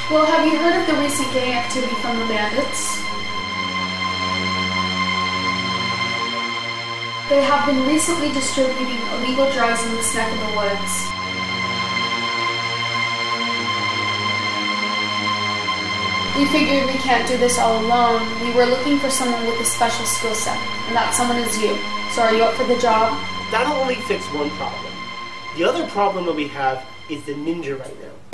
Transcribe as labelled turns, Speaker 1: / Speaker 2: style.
Speaker 1: Well, have you heard of the recent gang activity from the Bandits? They have been recently distributing illegal drugs in this neck of the woods. We figured we can't do this all alone. We were looking for someone with a special skill set, and that someone is you. So are you up for the job?
Speaker 2: That'll only fix one problem. The other problem that we have is the ninja right now.